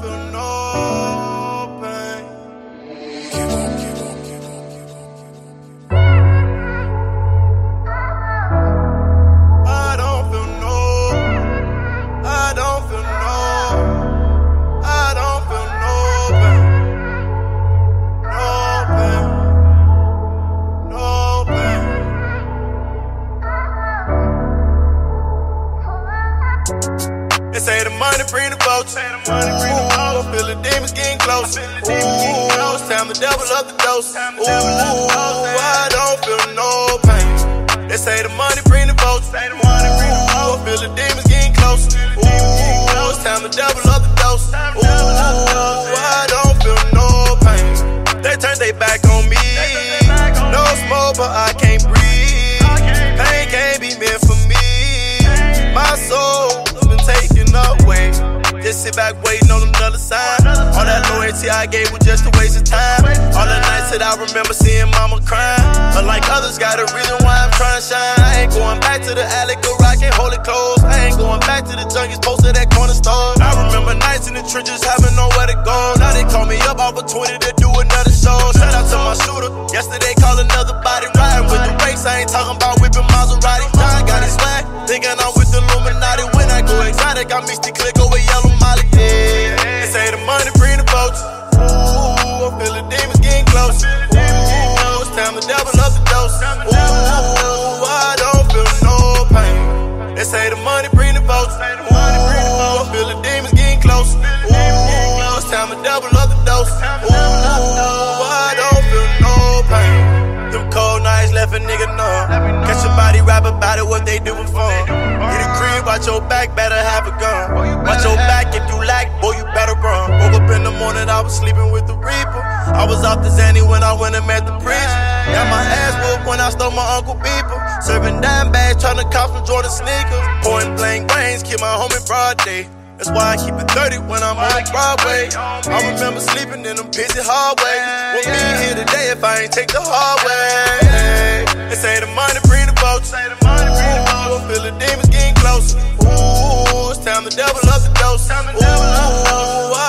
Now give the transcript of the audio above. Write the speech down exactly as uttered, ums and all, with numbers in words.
feel no pain. Keep on, keep on, keep on, keep on, keep on. I don't feel no, I don't feel no, I don't feel no pain, no pain, no pain. They say the money bring the votes. Ooh, I feel the demons getting close. Ooh, it's time to double up the dose. Ooh, I don't feel no pain. They say the money bring the votes. Ooh, I feel the demons getting close. Ooh, it's time to double up the dose. Ooh, I don't feel no pain. They turned their back on me. No smoke, but I can't breathe. Pain can't be meant for me. My soul been taken away. Just sit back waiting on another sign. All that loyalty I gave was just a waste of time. All the nights that I remember seeing mama crying. But like others got a reason why I'm trying to shine. I ain't going back to the alley, go rock and hold it close. I ain't going back to the junkies posted at corner store. I remember nights in the trenches having nowhere to go. Now they call me up off of twenty to do another show. Shout out to my shooter. Yesterday called another body riding with the race. I ain't talking about whipping Maserati. John got his swag, thinking I'm with the Illuminati. When I go exotic, I mix the click over yellow Molly. Yeah, they say the money bring the votes. Ooh, I feel the demons getting close. Ooh, it's time to double up the dose. Ooh, I don't feel no pain. They say the money bring the votes. Ooh, I feel the demons getting close. Ooh, it's time to double up the dose. Ooh, I don't feel no pain. Them cold nights left a nigga numb. Catch your body, rap about it, what they do for fun. Get a crib, watch your back, better have a gun. Watch your back, if you lack, boy, you better run. Woke up in the morning, I was sleeping with the reaper. I was off the Zanny when I went and met the preacher. Got my ass whooped when I stole my Uncle Beeper. Serving dime bags, trying to cop some Jordan sneakers. Point blank range, kill my home in broad day. That's why I keep it thirty when I'm on Broadway. I remember sleeping in them busy hallways. Won't be here today if I ain't take the hard way. They say the money bring the votes. Ooh, I feel the demons getting close. Ooh, it's time to double up the dose. Ooh, I